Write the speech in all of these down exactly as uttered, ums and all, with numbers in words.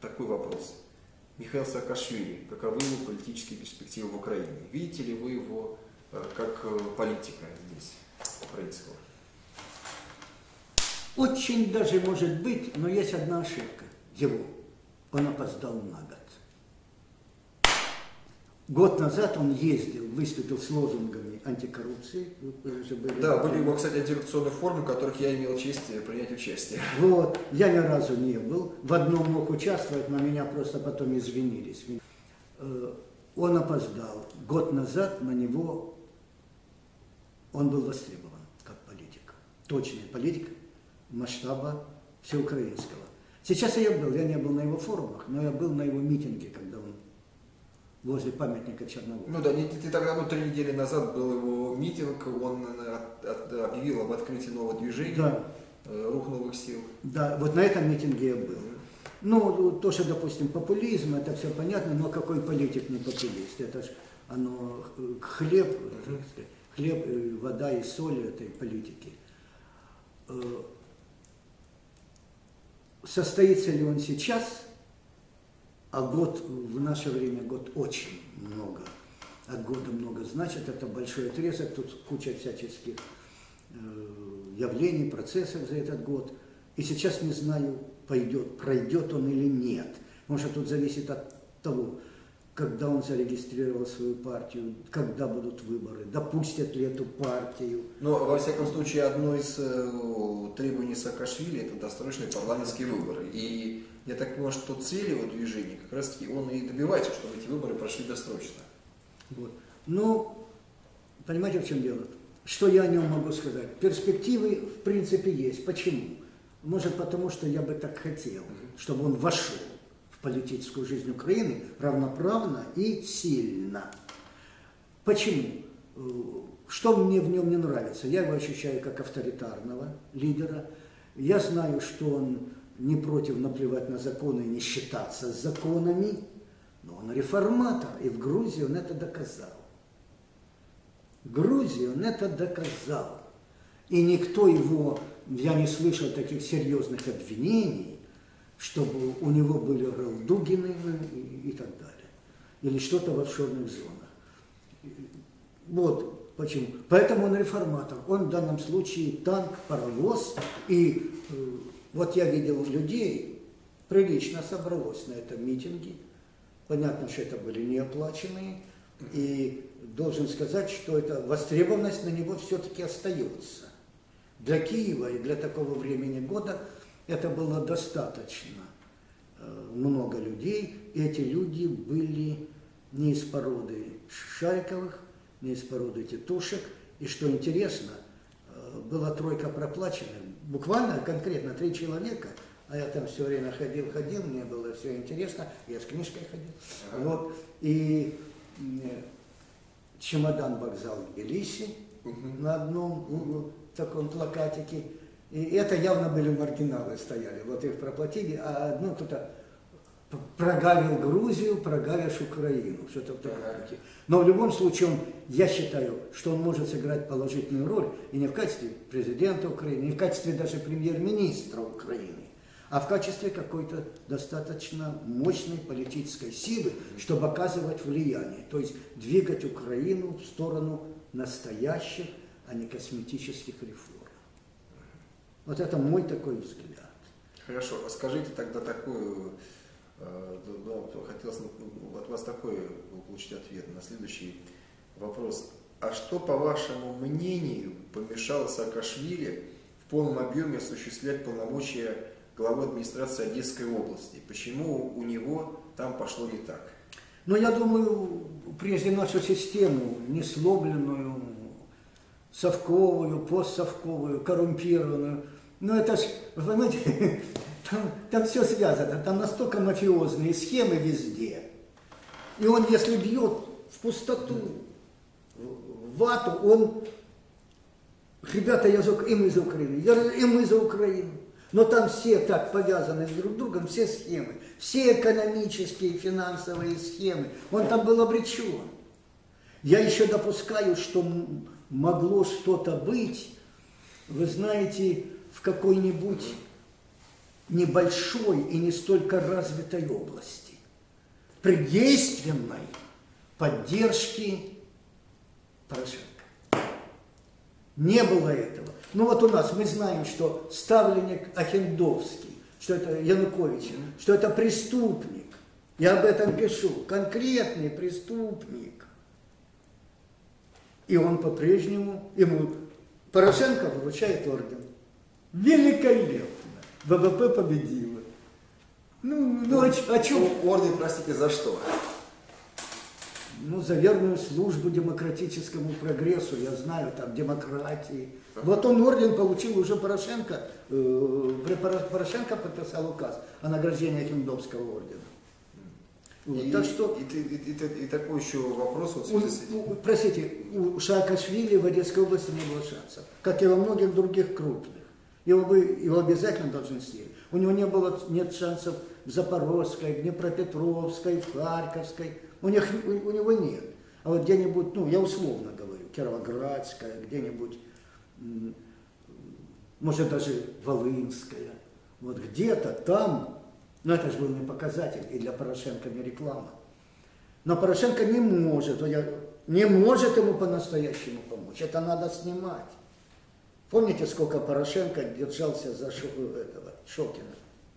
такой вопрос. Михаил Саакашвили, каковы его политические перспективы в Украине? Видите ли вы его как политика здесь, украинского? Очень даже может быть, но есть одна ошибка. Его. Он опоздал на год. Год назад он ездил, выступил с лозунгами антикоррупции. Были, да, были его, кстати, антикоррупционные формы, в которых я имел честь принять участие. Вот, я ни разу не был. В одном мог участвовать, но меня просто потом извинились. Он опоздал. Год назад на него он был востребован как политик. Точный политик масштаба всеукраинского. Сейчас я был, я не был на его форумах, но я был на его митинге, когда он возле памятника Чернову. Ну да, не, ты тогда, ну, три недели назад был его митинг, он от, от, объявил об открытии нового движения, да. Рух новых сил. Да, вот на этом митинге я был. Ну, то, что, допустим, популизм, это все понятно, но какой политик не популист? Это ж оно, хлеб, uh-huh. хлеб, вода и соль этой политики. Состоится ли он сейчас? А год в наше время, год очень много, от года много значит, это большой отрезок, тут куча всяческих э, явлений, процессов за этот год. И сейчас не знаю, пойдет, пройдет он или нет. Может, тут зависит от того, когда он зарегистрировал свою партию, когда будут выборы, допустят ли эту партию. Но, во всяком случае, одно из э, требований Саакашвили – это досрочные парламентские выборы. И я так понимаю, что цель его движения, как раз таки он и добивается, чтобы эти выборы прошли досрочно. Вот. Ну, понимаете, в чем дело? Что я о нем могу сказать? Перспективы, в принципе, есть. Почему? Может, потому что я бы так хотел, чтобы он вошел в политическую жизнь Украины равноправно и сильно. Почему? Что мне в нем не нравится? Я его ощущаю как авторитарного лидера. Я знаю, что он не против наплевать на законы и не считаться с законами, но он реформатор, и в Грузии он это доказал. В Грузии он это доказал. И никто его, я не слышал таких серьезных обвинений, чтобы у него были Ралдугины и, и так далее. Или что-то в офшорных зонах. Вот почему. Поэтому он реформатор. Он в данном случае танк, паровоз. И э, вот я видел людей, прилично собралось на этом митинге. Понятно, что это были неоплаченные. И должен сказать, что эта востребованность на него все-таки остается. Для Киева и для такого времени года это было достаточно много людей. И эти люди были не из породы Шариковых, не из породы Титушек. И что интересно, была тройка проплаченных, буквально конкретно три человека. А я там все время ходил, ходил, мне было все интересно, я с книжкой ходил. Ага. Вот. И чемодан вокзал Тбилиси угу. на одном углу, в таком плакатике. И это явно были маргиналы стояли, вот их проплатили, а одно кто-то прогавил Грузию, прогавишь Украину, что-то в таком духе. Но в любом случае, он, я считаю, что он может сыграть положительную роль, и не в качестве президента Украины, не в качестве даже премьер-министра Украины, а в качестве какой-то достаточно мощной политической силы, чтобы оказывать влияние, то есть двигать Украину в сторону настоящих, а не косметических реформ. Вот это мой такой взгляд. Хорошо, а скажите тогда такую, ну, хотелось от вас такой получить ответ на следующий вопрос. А что, по вашему мнению, помешало Саакашвили в полном объеме осуществлять полномочия главы администрации Одесской области? Почему у него там пошло не так? Ну, я думаю, прежде нашу систему, несломленную, совковую, постсовковую, коррумпированную, ну, это ж, вы понимаете, там, там все связано, там настолько мафиозные схемы везде. И он, если бьет в пустоту, в вату, он, ребята, я за, и мы за Украину, я, и мы за Украину. Но там все так повязаны друг с другом, все схемы, все экономические, финансовые схемы. Он там был обречен. Я еще допускаю, что могло что-то быть, вы знаете, в какой-нибудь небольшой и не столько развитой области, при действенной поддержке Порошенко. Не было этого. Ну вот у нас мы знаем, что ставленник Охендовский, что это Янукович, что это преступник. Я об этом пишу. Конкретный преступник. И он по-прежнему, ему Порошенко вручает орден. Великолепно. ВВП победило. Ну, ну а, а что? Орден, простите, за что? Ну, за верную службу демократическому прогрессу, я знаю, там, демократии. Вот он орден получил уже Порошенко, э, Порошенко подписал указ о награждении Охендовского ордена. Вот, и, так что, и, и, и, и, и такой еще вопрос. Вот, у, у, простите, у Саакашвили в Одесской области не было шансов, как и во многих других крупных. Его, бы, его обязательно должны съесть. У него не было, нет шансов в Запорожской, в Днепропетровской, в Харьковской. У, них, у, у него нет. А вот где-нибудь, ну, я условно говорю, Кировоградская, где-нибудь, может, даже Волынская. Вот где-то там, ну, это же был не показатель, и для Порошенко не реклама. Но Порошенко не может, не может ему по-настоящему помочь. Это надо снимать. Помните, сколько Порошенко держался за этого Шокина?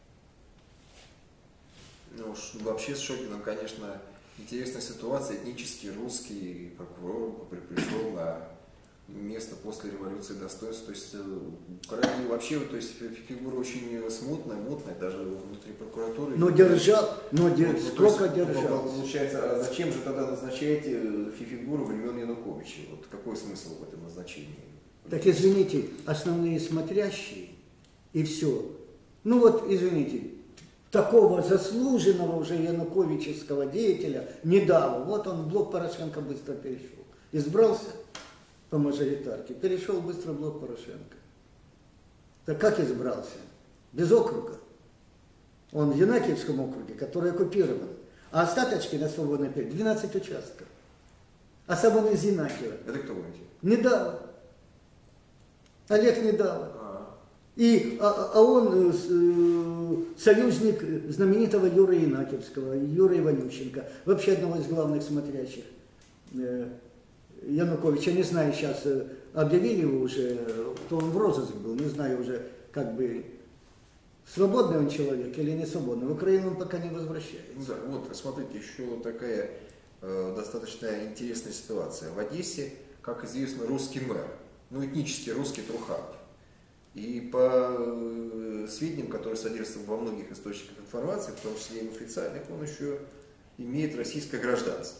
Ну, вообще с Шокиным, конечно, интересная ситуация. Этнический русский прокурор пришел на место после революции достоинства. То есть, вообще, то есть фигура очень смутная, мутная, даже внутри прокуратуры. Но держал, но дер... вот, сколько есть, держал? Получается, а зачем же тогда назначаете фигуру времен Януковича? Вот какой смысл в этом назначении? Так извините, основные смотрящие и все. Ну вот, извините, такого заслуженного уже януковического деятеля не дало. Вот он в блок Порошенко быстро перешел. Избрался по мажоритарке, перешел быстро в блок Порошенко. Так как избрался? Без округа. Он в Янакиевском округе, который оккупирован. А остаточки на свободной перед двенадцать участков. А сам он из Янакиева. Это кто будете? Недавно. Олег Недава. И, а, а он э, союзник знаменитого Юры Янакиевского, Юры Иванющенко, вообще одного из главных смотрящих э, Януковича. Не знаю, сейчас э, объявили его уже, то он в розыск был, не знаю уже, как бы, свободный он человек или не свободный. В Украину он пока не возвращается. Ну, да, вот, смотрите, еще такая э, достаточно интересная ситуация. В Одессе, как известно, русский мэр. Ну, этнический русский Труханов. И по сведениям, которые содержатся во многих источниках информации, в том числе и в официальных, он еще имеет российское гражданство.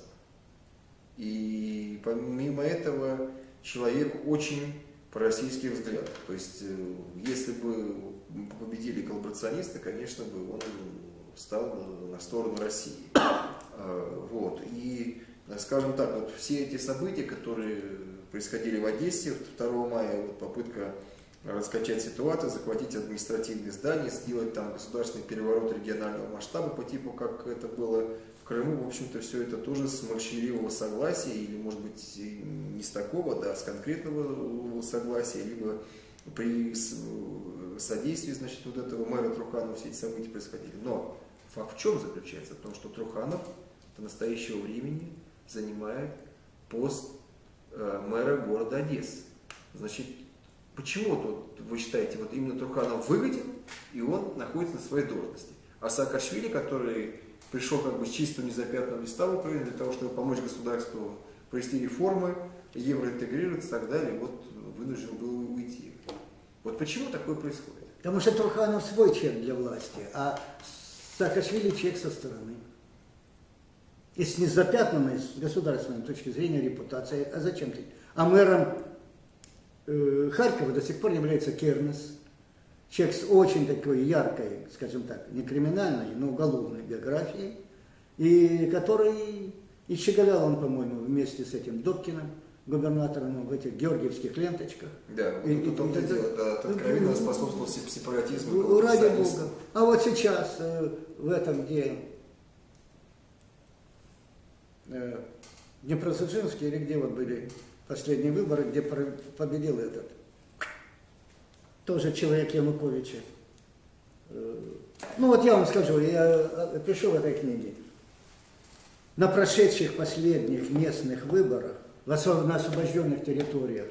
И помимо этого человек очень пророссийских взглядов. То есть, если бы победили коллаборационисты, конечно бы он стал на сторону России. Вот. И, скажем так, вот все эти события, которые происходили в Одессе второго мая, вот попытка раскачать ситуацию, захватить административные здания, сделать там государственный переворот регионального масштаба по типу, как это было в Крыму, в общем-то, все это тоже с молчаливого согласия, или, может быть, не с такого, да, с конкретного согласия, либо при содействии, значит, вот этого мэра Труханова все эти события происходили. Но факт в чем заключается? В том, что Труханов до настоящего времени занимает пост мэра города Одессы. Значит, почему тут вы считаете, вот именно Труханов выгоден, и он находится на своей должности? А Саакашвили, который пришел как бы с чистого незапятнанного листа в Украину для того, чтобы помочь государству провести реформы, евроинтегрироваться и так далее, вот вынужден был уйти. Вот почему такое происходит? Потому что Труханов свой человек для власти, а Саакашвили человек со стороны. И с незапятнанной, с государственной точки зрения, репутацией. А зачем ты? А мэром э, Харькова до сих пор является Кернес. Человек с очень такой яркой, скажем так, не криминальной, но уголовной биографией. И который, и щеголял он, по-моему, вместе с этим Добкиным, губернатором, в этих георгиевских ленточках. Да, и, вот он это дело, да, откровенно способствовал сепаратизму. Ну, ради Бога. А вот сейчас, э, в этом, где э, Днепродзержинске, или где вот были последние выборы, где победил этот, тоже человек Януковича, Ну вот я вам скажу, я пишу в этой книге. На прошедших последних местных выборах, на освобожденных территориях,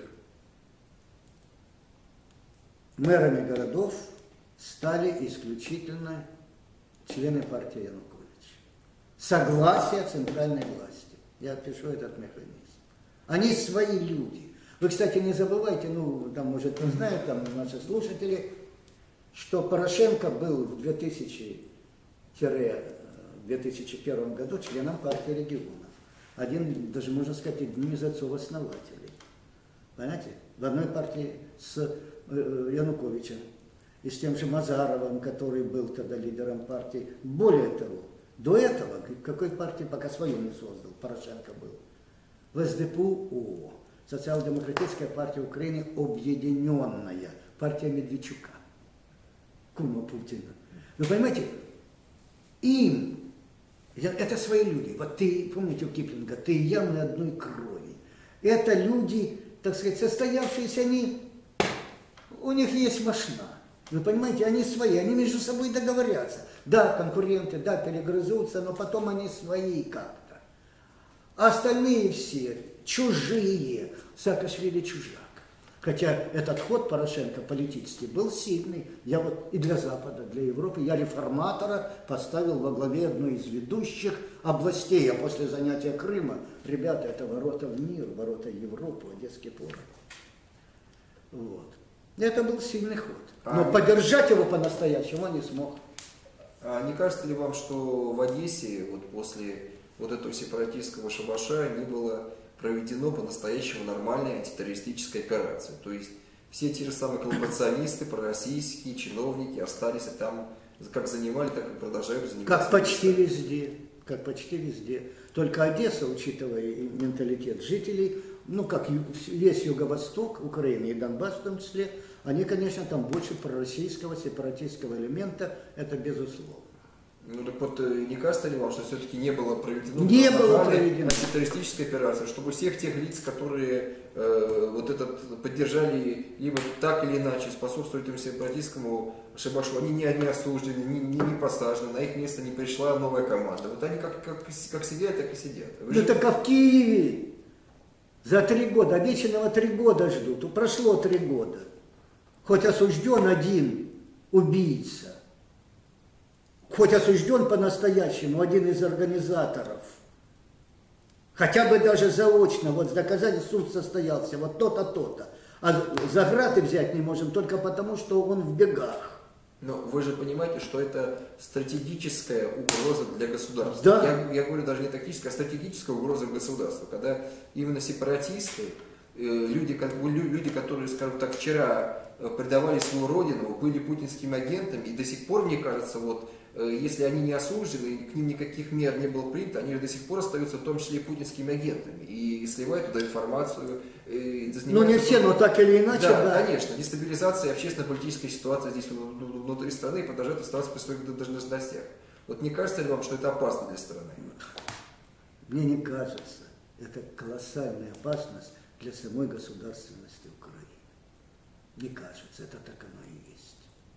мэрами городов стали исключительно члены партии Януковича. Согласие центральной власти. Я пишу этот механизм. Они свои люди. Вы, кстати, не забывайте, ну, там, может, не знают, там, наши слушатели, что Порошенко был в две тысячи первом году членом партии регионов. Один, даже можно сказать, одним из отцов-основателей. Понимаете? В одной партии с э, Януковичем и с тем же Мазаровым, который был тогда лидером партии. Более того, до этого, какой партии пока свою не создал, Порошенко был. В эс дэ пэ у, Социал-демократическая партия Украины объединенная, партия Медведчука, кума Путина. Вы понимаете, им, это свои люди. Вот ты, помните у Киплинга, ты и я, мы одной крови. Это люди, так сказать, состоявшиеся, они, у них есть машина. Вы понимаете, они свои, они между собой договорятся. Да, конкуренты, да, перегрызутся, но потом они свои как-то. А остальные все чужие. Саакашвили чужак. Хотя этот ход Порошенко политический был сильный. Я вот и для Запада, для Европы, я реформатора поставил во главе одной из ведущих областей. А после занятия Крыма, ребята, это ворота в мир, ворота в Европу, Одесский порт. Вот. Это был сильный ход. Но а поддержать его по-настоящему он не смог. А не кажется ли вам, что в Одессе вот после вот этого сепаратистского шабаша не было проведено по-настоящему нормальная антитеррористическая операция? То есть все те же самые коллаборационисты, пророссийские чиновники остались там, как занимали, так и продолжают заниматься. Как почти везде. Как почти везде. Только Одесса, учитывая менталитет жителей, ну как весь юго-восток Украины и Донбасс в том числе, они, конечно, там больше пророссийского, сепаратистского элемента, это безусловно. Ну так вот, не кажется ли вам, что все-таки не было проведено не было проведено антитеррористической операции, чтобы всех тех лиц, которые э, вот этот поддержали, либо так или иначе способствуют этому сепаратистскому шабашу, они не одни осуждены, не, не, не посажены, на их место не пришла новая команда. Вот они как, как, как сидят, так и сидят. Вы ну же... так а в Киеве за три года, обещанного три года ждут, прошло три года. Хоть осужден один убийца, хоть осужден по-настоящему один из организаторов, хотя бы даже заочно, вот доказать, суд состоялся, вот то-то, то-то. А за граты взять не можем только потому, что он в бегах. Но вы же понимаете, что это стратегическая угроза для государства. Да. Я, я говорю даже не тактическая, а стратегическая угроза государства. Когда именно сепаратисты, люди, люди, которые, скажем так, вчера предавали свою родину, были путинскими агентами, и до сих пор, мне кажется, вот, если они не осуждены, к ним никаких мер не было принято, они же до сих пор остаются в том числе и путинскими агентами. И сливают туда информацию. И ну не все, но так или иначе, да. Да, конечно. Дестабилизация общественно-политической ситуации здесь внутри страны продолжает оставаться при своих должностях. Вот не кажется ли вам, что это опасно для страны? Мне не кажется. Это колоссальная опасность для самой государственности Украины. Не кажется, это так оно и есть.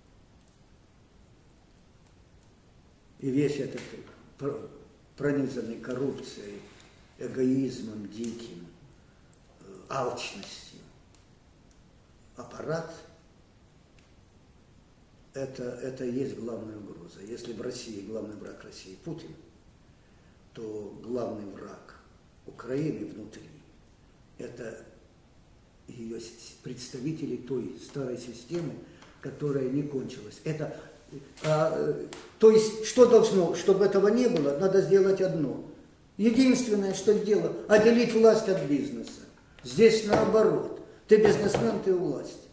И весь этот пронизанный коррупцией, эгоизмом диким, алчностью аппарат, это, это и есть главная угроза. Если в России главный враг России Путин, то главный враг Украины внутри – это ее представители той старой системы, которая не кончилась. Это, а, то есть, что должно, чтобы этого не было, надо сделать одно. Единственное, что сделать, отделить власть от бизнеса. Здесь наоборот. Ты бизнесмен, ты у власти.